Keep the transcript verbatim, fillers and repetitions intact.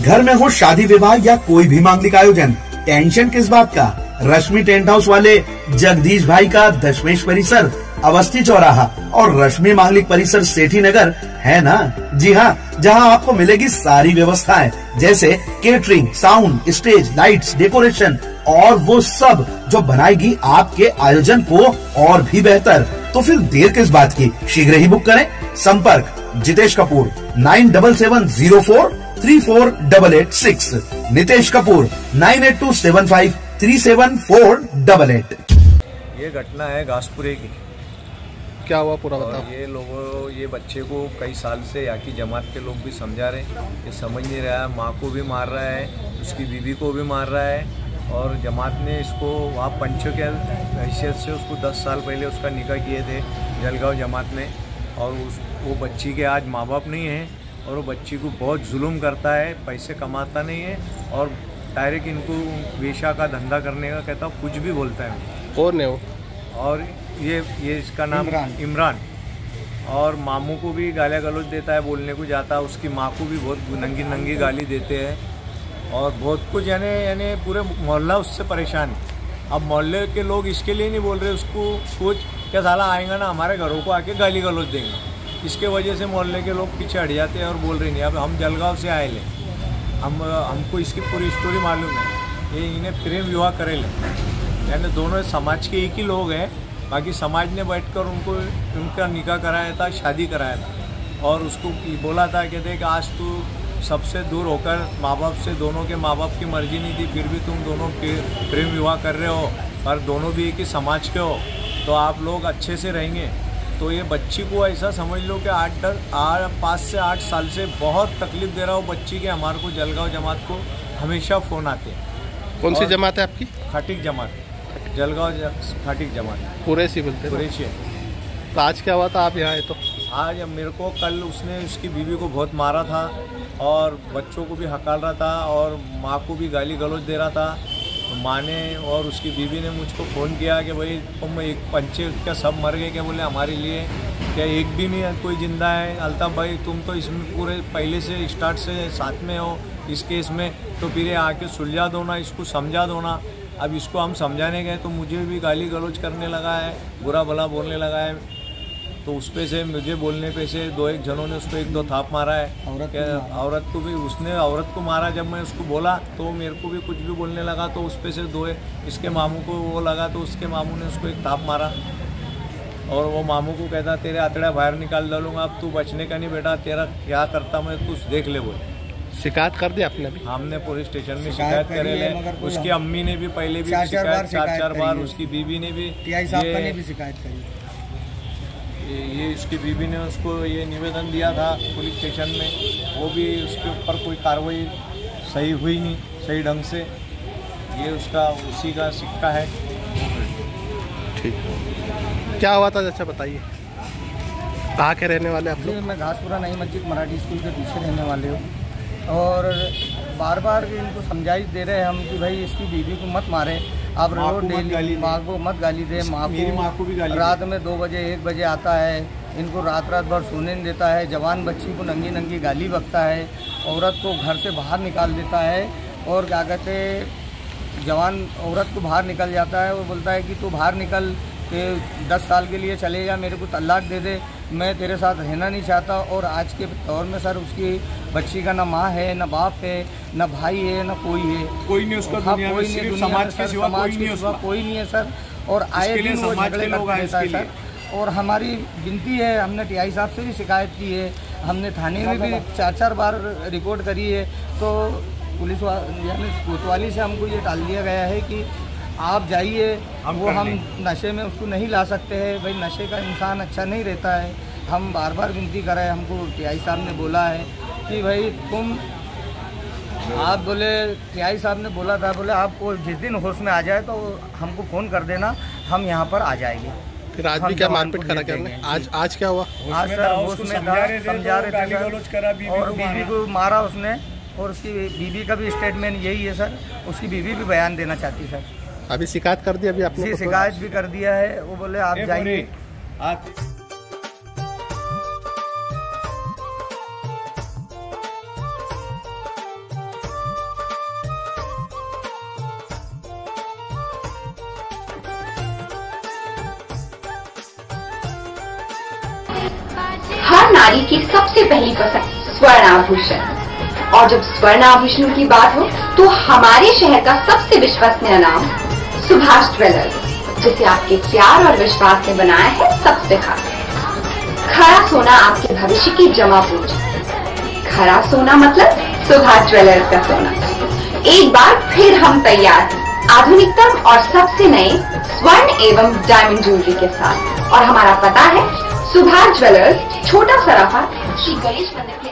घर में हो शादी विवाह या कोई भी मांगलिक आयोजन, टेंशन किस बात का। रश्मि टेंट हाउस वाले जगदीश भाई का दशमेश परिसर, अवस्थी चौराहा और रश्मि मांगलिक परिसर सेठी नगर है ना। जी हाँ, जहाँ आपको मिलेगी सारी व्यवस्थाएं जैसे catering, sound, stage, lights, decoration और वो सब जो बनाएगी आपके आयोजन को और भी बेहतर। तो फिर देर किस बात की, शीघ्र ही बुक करें। संपर्क Jitesh Kapoor nine double seven zero four three four double eight six, Nitesh Kapoor nine eight two seven five three seven four double eight. ये घटना है घासपुरे की। क्या हुआ पूरा बताओ। ये लोगों ये बच्चे को कई साल से यहाँ की जमात के लोग भी समझा रहे हैं, ये समझ नहीं रहा है। माँ को भी मार रहा है, उसकी बीवी को भी मार रहा है और जमात ने इसको वहाँ पंचों के हैसियत से उसको दस साल पहले उसका निकाह किए थे जलगांव जमात ने। और उस वो बच्ची के आज माँ बाप नहीं हैं और वो बच्ची को बहुत जुल्म करता है, पैसे कमाता नहीं है और डायरेक्ट इनको वेश्या का धंधा करने का कहता हूँ, कुछ भी बोलता है। कौन है वो? और ये ये इसका नाम इमरान, इमरान। और मामू को भी गालियाँ गलौज देता है, बोलने को जाता है, उसकी माँ को भी बहुत नंगी नंगी गाली देते हैं और बहुत कुछ, यानी यानी पूरे मोहल्ला उससे परेशान है। अब मोहल्ले के लोग इसके लिए नहीं बोल रहे उसको कुछ, क्या साला आएगा ना हमारे घरों को आके गाली गलौज देंगे। इसके वजह से मोहल्ले के लोग पीछे हट जाते हैं और बोल रहे नहीं। अब हम जलगांव से आए ले, हम हमको इसकी पूरी स्टोरी मालूम है। ये इन्हें प्रेम विवाह करे ले, यानी दोनों समाज के एक ही लोग हैं, बाकी समाज ने बैठकर उनको उनका निकाह कराया था, शादी कराया था और उसको बोला था, कहते हैं कि आज तू सबसे दूर होकर माँ बाप से, दोनों के माँ बाप की मर्जी नहीं थी फिर भी तुम दोनों प्रेम विवाह कर रहे हो और दोनों भी एक ही समाज के हो, तो आप लोग अच्छे से रहेंगे। तो ये बच्ची को ऐसा समझ लो कि आठ दस आठ पाँच से आठ साल से बहुत तकलीफ दे रहा हो बच्ची के। हमारे को जलगांव जमात को हमेशा फ़ोन आते हैं। कौन सी जमात है आपकी? खाटिक जमात, जलगांव खाटिक जमात, कुरैशी बोलते हैं। कुरैशी है। तो आज क्या हुआ था आप यहाँ आए तो? आज मेरे को कल उसने उसकी बीवी को बहुत मारा था और बच्चों को भी हकाल रहा था और माँ को भी गाली गलौज दे रहा था। तो माँ ने और उसकी बीवी ने मुझको फ़ोन किया कि भाई तुम एक पंचे क्या सब मर गए क्या? बोले हमारे लिए क्या एक भी नहीं है, कोई ज़िंदा है? अल्ताफ़ भाई तुम तो इसमें पूरे पहले से स्टार्ट से साथ में हो इस केस में, तो फिर ये आके सुलझा दो ना, इसको समझा दो ना। अब इसको हम समझाने गए तो मुझे भी गाली गलौज करने लगा है, बुरा भला बोलने लगा है। तो उस पे से मुझे बोलने पे से दो एक जनों ने उसको एक दो थाप मारा है। औरत औरत को भी उसने औरत को मारा। जब मैं उसको बोला तो मेरे को भी कुछ भी बोलने लगा, तो उस पे से दो इसके मामू को वो लगा तो उसके मामू ने उसको एक थाप मारा और वो मामू को कहता तेरे आतड़ा बाहर निकाल डालूंगा, अब तू बचने का नहीं बेटा, तेरा क्या करता मैं तू देख ले। बोले शिकायत कर दी आपने? भी हमने पुलिस स्टेशन में शिकायत करे ले। उसकी अम्मी ने भी पहले भी शिकायत चार चार बार, उसकी बीवी ने भी शिकायत करी। ये इसकी बीवी ने उसको ये निवेदन दिया था पुलिस स्टेशन में, वो भी उसके ऊपर कोई कार्रवाई सही हुई नहीं सही ढंग से। ये उसका उसी का सिक्का है। ठीक, क्या हुआ था अच्छा बताइए। कहाँ के रहने वाले आप लोग? मैं घासपुरा नई मस्जिद मराठी स्कूल के पीछे रहने वाले हूँ और बार बार इनको समझाइश दे रहे हैं हम कि भाई इसकी बीवी को मत मारे, आप रोज डेली माँ को मत गाली दे। माँ को, माँ को भी गाली रात में दो बजे एक बजे आता है, इनको रात रात भर सोने नहीं देता है, जवान बच्ची को नंगी नंगी गाली बकता है, औरत को घर से बाहर निकाल देता है और क्या कहते जवान औरत को बाहर निकल जाता है। वो बोलता है कि तू बाहर निकल के दस साल के लिए चले जा, मेरे को तलाक दे दे, मैं तेरे साथ रहना नहीं चाहता। और आज के दौर में सर उसकी बच्ची का ना माँ है, ना बाप है, ना भाई है, ना कोई है, कोई नहीं उसका दुनिया में, सिर्फ समाज के सिवा कोई नहीं है, कोई नहीं है सर। और आए दिन वो झगड़े करता रहता है सर। और हमारी विनती है, हमने टी आई साहब से भी शिकायत की है, हमने थाने में भी चार चार बार रिपोर्ट करी है, तो पुलिस यानी कोतवाली से हमको ये टाल दिया गया है कि आप जाइए, वो हम नशे में उसको नहीं ला सकते हैं। भाई नशे का इंसान अच्छा नहीं रहता है। हम बार बार विनती कर रहे हैं, हमको टीआई साहब ने बोला है कि भाई तुम आप बोले टीआई साहब ने बोला था, बोले आपको जिस दिन होश में आ जाए तो हमको फ़ोन कर देना, हम यहाँ पर आ जाएंगे। फिर आज भी क्या मारपीट करा क्या? आज आज क्या हुआ? आज सर होश में समझा रहे थे और बीवी को मारा उसने और उसकी बीवी का भी स्टेटमेंट यही है सर। उसकी बीवी भी बयान देना चाहती सर। अभी शिकायत कर दी? अभी आपने शिकायत भी कर दिया है। वो बोले आप जाइए। नारी की सबसे पहली पसंद स्वर्ण आभूषण। और जब स्वर्ण आभूषण की बात हो तो हमारे शहर का सबसे विश्वसनीय नाम सुभाष ज्वेलर्स, जिसे आपके प्यार और विश्वास ने बनाया है सबसे खास। खरा सोना आपके भविष्य की जमा पूंजी। खरा सोना मतलब सुभाष ज्वेलर्स का सोना। एक बार फिर हम तैयार आधुनिकतम और सबसे नए स्वर्ण एवं डायमंड ज्वेलरी के साथ। और हमारा पता है सुभाष ज्वेलर्स, छोटा सराफा, श्री गणेश मंदिर के